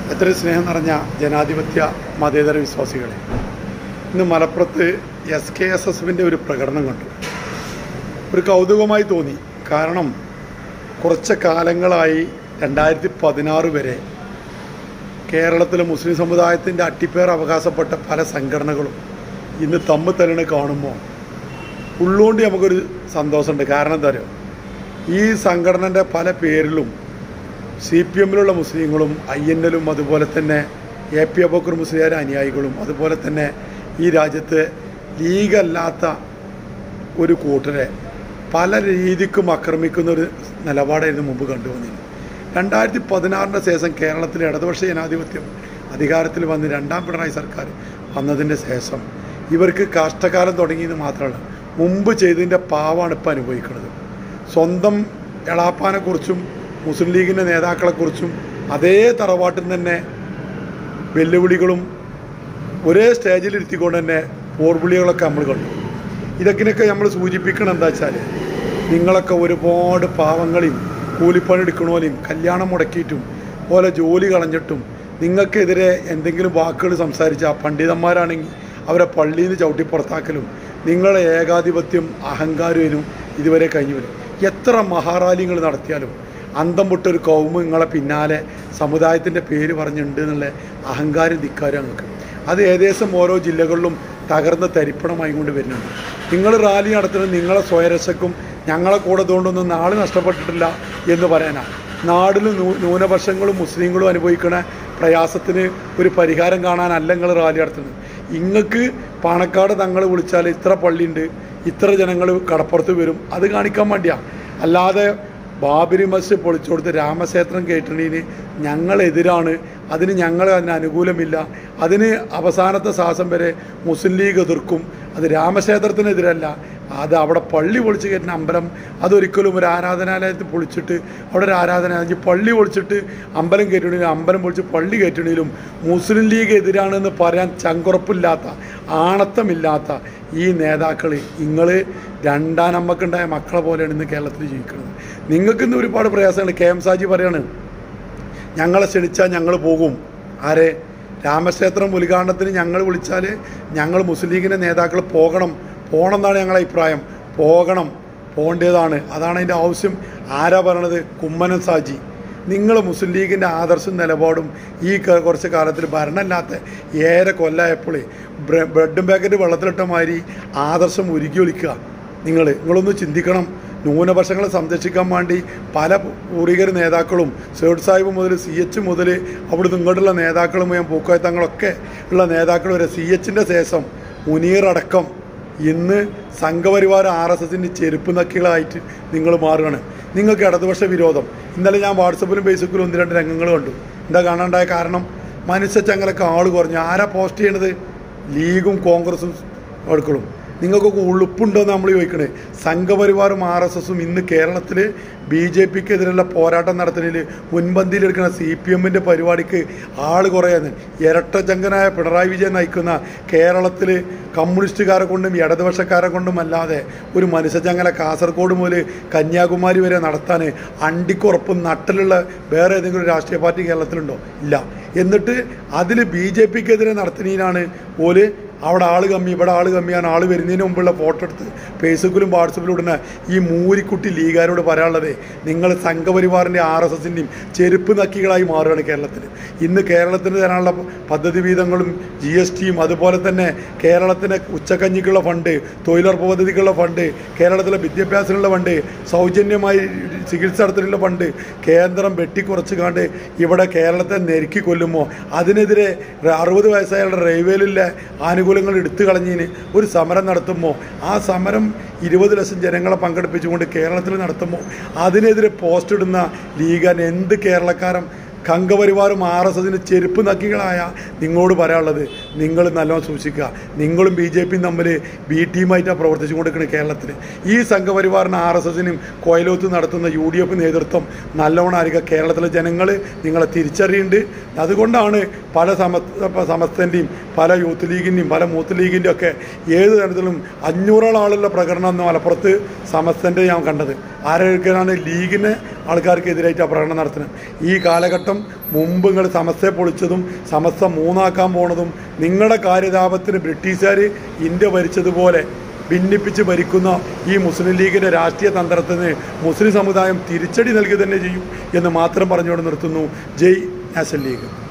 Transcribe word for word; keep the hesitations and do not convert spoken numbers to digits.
എത്ര സ്നേഹം നിറഞ്ഞ ജനാധിപത്യ മതേതര വിശ്വാസികളെ, ഇന്ന് മലപ്പുറത്ത് എസ് കെ എസ് എസ് എഫിൻ്റെ ഒരു പ്രകടനം കണ്ടു. ഒരു കൗതുകമായി തോന്നി. കാരണം കുറച്ച് കാലങ്ങളായി രണ്ടായിരത്തി പതിനാറ് വരെ കേരളത്തിലെ മുസ്ലിം സമുദായത്തിൻ്റെ അട്ടിപ്പേർ അവകാശപ്പെട്ട പല സംഘടനകളും ഇന്ന് തമ്മിൽ തന്നെ കാണുമ്പോൾ ഉള്ളുകൊണ്ട് നമുക്കൊരു സന്തോഷമുണ്ട്. കാരണം എന്താ പറയുക, ഈ സംഘടനൻ്റെ പല പേരിലും സി പി എമ്മിലുള്ള മുസ്ലിങ്ങളും ഐ എൻ എല്ലും അതുപോലെ തന്നെ എ പി അബൂബക്കർ മുസ്ലിയാർ അനുയായികളും അതുപോലെ തന്നെ ഈ രാജ്യത്ത് ലീഗല്ലാത്ത ഒരു കൂട്ടരെ പല രീതിക്കും ആക്രമിക്കുന്ന ഒരു നിലപാടായിരുന്നു മുമ്പ് കണ്ടുവന്നിരുന്നത്. രണ്ടായിരത്തി പതിനാറിൻ്റെ ശേഷം കേരളത്തിലെ ഇടതുപക്ഷ ജനാധിപത്യം അധികാരത്തിൽ വന്ന് രണ്ടാം പിണറായി സർക്കാർ വന്നതിൻ്റെ ശേഷം ഇവർക്ക് കഷ്ടകാലം തുടങ്ങിയെന്ന് മാത്രമല്ല, മുമ്പ് ചെയ്തതിൻ്റെ പാവാണ് ഇപ്പം അനുഭവിക്കുന്നത്. സ്വന്തം എളാപ്പാനെക്കുറിച്ചും മുസ്ലിം ലീഗിൻ്റെ നേതാക്കളെക്കുറിച്ചും അതേ തറവാട്ടിൽ തന്നെ വെല്ലുവിളികളും ഒരേ സ്റ്റേജിലിരുത്തിക്കൊണ്ട് തന്നെ പോർവിളികളൊക്കെ നമ്മൾ കണ്ടു. ഇതൊക്കെ നമ്മൾ സൂചിപ്പിക്കണം എന്താ വെച്ചാൽ, നിങ്ങളൊക്കെ ഒരുപാട് പാവങ്ങളെയും കൂലിപ്പണി എടുക്കണോലെയും കല്യാണം മുടക്കിയിട്ടും പോലെ ജോലി കളഞ്ഞിട്ടും നിങ്ങൾക്കെതിരെ എന്തെങ്കിലും വാക്കുകൾ സംസാരിച്ച പണ്ഡിതന്മാരാണെങ്കിൽ അവരെ പള്ളിയിൽ നിന്ന് ചവിട്ടി പുറത്താക്കലും നിങ്ങളെ ഏകാധിപത്യം അഹങ്കാരവും ഇതുവരെ കഴിഞ്ഞു വരും. എത്ര മഹാറാലികൾ നടത്തിയാലും അന്തം പൊട്ടൊരു കൗമ് നിങ്ങളെ പിന്നാലെ സമുദായത്തിൻ്റെ പേര് പറഞ്ഞിട്ടുണ്ട് എന്നുള്ള അഹങ്കാരം ധിക്കാരം നിങ്ങൾക്ക് അത് ഏകദേശം ഓരോ ജില്ലകളിലും തകർന്ന് തരിപ്പണമായി കൊണ്ട് വരുന്നുണ്ട്. നിങ്ങൾ റാലി നടത്തുന്നത് നിങ്ങളെ സ്വയരക്ഷക്കും ഞങ്ങളെ കൂടെ അതുകൊണ്ടൊന്നും നാട് നഷ്ടപ്പെട്ടിട്ടില്ല എന്ന് പറയാനാണ്. നാടിൽ ന്യൂനപക്ഷങ്ങളും മുസ്ലിങ്ങളും അനുഭവിക്കുന്ന പ്രയാസത്തിന് ഒരു പരിഹാരം കാണാനല്ല നിങ്ങൾ റാലി നടത്തുന്നത്. ഇങ്ങൾക്ക് പാണക്കാട് തങ്ങൾ വിളിച്ചാൽ ഇത്ര പള്ളിയുണ്ട്, ഇത്ര ജനങ്ങൾ കടപ്പുറത്ത് വരും, അത് കാണിക്കാൻ വേണ്ടിയാണ്. അല്ലാതെ ബാബരി മസ്ജിദ് പൊളിച്ചു കൊടുത്ത് രാമക്ഷേത്രം കയറ്റുന്നതിന് ഞങ്ങളെതിരാണ്, അതിന് ഞങ്ങൾ അതിന് അനുകൂലമില്ല, അതിന് അവസാനത്തെ ശ്വാസം വരെ മുസ്ലിം ലീഗ് എതിർക്കും, അത് രാമക്ഷേത്രത്തിനെതിരല്ല, അത് അവിടെ പള്ളി പൊളിച്ച് കയറ്റുന്ന അമ്പലം അതൊരിക്കലും ഒരു ആരാധനാലയത്തിൽ പൊളിച്ചിട്ട് അവിടെ ഒരു ആരാധനാലയം പള്ളി പൊളിച്ചിട്ട് അമ്പലം കയറ്റണമെങ്കിലും അമ്പലം പൊളിച്ച് പള്ളി കയറ്റണമെങ്കിലും മുസ്ലിം ലീഗ് എതിരാണെന്ന് പറയാൻ ചങ്കുറപ്പില്ലാത്ത ആണത്തമില്ലാത്ത ഈ നേതാക്കൾ നിങ്ങൾ രണ്ടാം നമ്മക്കുണ്ടായ മക്കളെ പോലെയാണ് ഇന്ന് കേരളത്തിൽ ജീവിക്കുന്നത്. നിങ്ങൾക്കിന്ന് ഒരുപാട് പ്രയാസങ്ങൾ. കെ എം സാജി പറയാണ്, ഞങ്ങളെ ക്ഷണിച്ചാൽ ഞങ്ങൾ പോകും. ആരെ? രാമക്ഷേത്രം ഉദ്ഘാടനത്തിന് ഞങ്ങൾ വിളിച്ചാൽ ഞങ്ങൾ മുസ്ലിം ലീഗിൻ്റെ നേതാക്കൾ പോകണം പോകണം എന്നാണ് ഞങ്ങളുടെ അഭിപ്രായം. പോകണം, പോകേണ്ടതാണ്, അതാണ് അതിൻ്റെ ആവശ്യം. ആരാ പറയണത്? കുമ്മനം സാജി. നിങ്ങൾ മുസ്ലിം ലീഗിൻ്റെ ആദർശം നിലപാടും ഈ കുറച്ച് കാലത്തിൽ ഭരണമില്ലാത്ത ഏറെ കൊല്ലമായപ്പോൾ ബ്രെഡും പാക്കറ്റ് വെള്ളത്തിലിട്ട മാതിരി ആദർശം ഉരുകി ഒലിക്കുക. നിങ്ങൾ നിങ്ങളൊന്ന് ചിന്തിക്കണം. ന്യൂനപക്ഷങ്ങളെ സംരക്ഷിക്കാൻ വേണ്ടി പല പൂർവികർ നേതാക്കളും സേഡ് സാഹിബ് മുതൽ സി എച്ച് മുതൽ അവിടുന്ന് ഇങ്ങോട്ടുള്ള നേതാക്കളും പൂക്കോയത്തങ്ങളൊക്കെ ഉള്ള നേതാക്കൾ വരെ സി എച്ചിൻ്റെ ശേഷം മുനീർ അടക്കം ഇന്ന് സംഘപരിവാര ആർ എസ് എസിൻ്റെ ചെരുപ്പ് നക്കികളായിട്ട് നിങ്ങൾ മാറുകയാണ്. നിങ്ങൾക്ക് ഇടതുപക്ഷ വിരോധം. ഇന്നലെ ഞാൻ വാട്സപ്പിലും ഫേസ്ബുക്കിലും ഒന്ന് രണ്ട് രംഗങ്ങൾ കണ്ടു. എന്താ കാണാണ്ടായ കാരണം? മനുഷ്യച്ചങ്ങളൊക്കെ ആൾ കുറഞ്ഞു. ആരാ പോസ്റ്റ് ചെയ്യണത്? ലീഗും കോൺഗ്രസും എടുക്കണം. നിങ്ങൾക്കൊക്കെ ഉളുപ്പുണ്ടോ എന്ന് നമ്മൾ ചോദിക്കണേ. സംഘപരിവാറും ആർ എസ് എസും ഇന്ന് കേരളത്തിൽ ബി ജെ പിക്കെതിരെയുള്ള പോരാട്ടം നടത്തുന്നതിൽ മുൻപന്തിയിലെടുക്കുന്ന സി പി എമ്മിൻ്റെ പരിപാടിക്ക് ആൾ കുറയാന്ന്. ഇരട്ടച്ചങ്കനായ പിണറായി വിജയൻ നയിക്കുന്ന കേരളത്തിൽ കമ്മ്യൂണിസ്റ്റുകാരെ കൊണ്ടും ഇടതുപക്ഷക്കാരെ കൊണ്ടും അല്ലാതെ ഒരു മനുഷ്യച്ചങ്ങല കാസർഗോഡ് മുതൽ കന്യാകുമാരി വരെ നടത്താൻ അണ്ടിക്കുറപ്പും നട്ടലുള്ള വേറെ ഏതെങ്കിലും രാഷ്ട്രീയ പാർട്ടി കേരളത്തിലുണ്ടോ? ഇല്ല. എന്നിട്ട് അതിൽ ബി ജെ പിക്കെതിരെ നടത്തുന്നതിനാണ് ഓല് അവിടെ ആൾ കമ്മി ഇവിടെ ആൾ കമ്മിയാണ് ആൾ വരുന്നതിന് മുമ്പുള്ള ഫോട്ടോ എടുത്ത് ഫേസ്ബുക്കിലും വാട്സപ്പിലും ഇടുന്ന ഈ മൂരിക്കുട്ടി ലീഗാരോട് പറയാനുള്ളത്, നിങ്ങൾ സംഘപരിവാറിൻ്റെ ആർ എസ് എസിൻ്റെയും ചെരുപ്പ് നക്കികളായി മാറുകയാണ് കേരളത്തിൽ. ഇന്ന് കേരളത്തിന് തരാനുള്ള പദ്ധതി വീതങ്ങളും ജി എസ് ടിയും അതുപോലെ തന്നെ കേരളത്തിന് ഉച്ചക്കഞ്ഞിക്കുള്ള ഫണ്ട്, തൊഴിലുറപ്പ് പദ്ധതിക്കുള്ള ഫണ്ട്, കേരളത്തിലെ വിദ്യാഭ്യാസത്തിനുള്ള ഫണ്ട്, സൗജന്യമായി ചികിത്സ നടത്തുന്നതിനുള്ള ഫണ്ട് കേന്ദ്രം വെട്ടിക്കുറച്ച് കണ്ട് ഇവിടെ കേരളത്തെ നെരുക്കി കൊല്ലുമ്പോൾ അതിനെതിരെ അറുപത് വയസ്സായുള്ള റെയിൽവേയിലെ ആനുകൂല്യങ്ങൾ എടുത്തു കളഞ്ഞതിന് ഒരു സമരം നടത്തുമ്പോൾ ആ സമരം ഇരുപത് ലക്ഷം ജനങ്ങളെ പങ്കെടുപ്പിച്ചുകൊണ്ട് കേരളത്തിൽ നടത്തുമ്പോൾ അതിനെതിരെ പോസ്റ്റ് ഇടുന്ന ലീഗാൻ എന്ത് കേരളക്കാരൻ സംഘപരിവാറും ആർ എസ് എസിന് ചെരുപ്പ് നക്കികളായ നിങ്ങളോട് പറയാനുള്ളത്? നിങ്ങൾ നല്ലോണം സൂക്ഷിക്കുക. നിങ്ങളും ബി ജെ പിയും തമ്മിൽ ബി ടീമായിട്ടാണ് പ്രവർത്തിച്ചു കൊണ്ടിരിക്കുന്നത് കേരളത്തിൽ. ഈ സംഘപരിവാറിന് ആർ എസ് എസിനും കോയലോത്ത് നടത്തുന്ന യു ഡി എഫ് നേതൃത്വം നല്ലോണം അറിയുക. കേരളത്തിലെ ജനങ്ങൾ നിങ്ങളെ തിരിച്ചറിയുന്നുണ്ട്. അതുകൊണ്ടാണ് പല സമ സമസ്തൻ്റെയും പല യൂത്ത് ലീഗിൻ്റെയും പല മൂത്ത് ലീഗിൻ്റെ ഒക്കെ ഏത് തരത്തിലും അഞ്ഞൂറോളം ആളുള്ള പ്രകടനം എന്ന് മലപ്പുറത്ത് സമസ്തൻ്റെ ഞാൻ കണ്ടത്. ആരൊക്കെയാണ് ലീഗിന് ആൾക്കാർക്കെതിരായിട്ട് ആ പ്രകടനം നടത്തുന്നത്. ഈ കാലഘട്ടം മുമ്പ് നിങ്ങൾ സമസ്തയെ പൊളിച്ചതും സമസ്ത മൂന്നാക്കാൻ പോണതും നിങ്ങളുടെ കാര്യതാപത്തിന് ബ്രിട്ടീഷുകാർ ഇന്ത്യ ഭരിച്ചതുപോലെ ഭിന്നിപ്പിച്ച് ഭരിക്കുന്ന ഈ മുസ്ലിം ലീഗിൻ്റെ രാഷ്ട്രീയ തന്ത്രത്തിന് മുസ്ലിം സമുദായം തിരിച്ചടി നൽകുക തന്നെ ചെയ്യും എന്ന് മാത്രം പറഞ്ഞുകൊണ്ട് നിർത്തുന്നു. ജയ് നാഷണൽ ലീഗ്.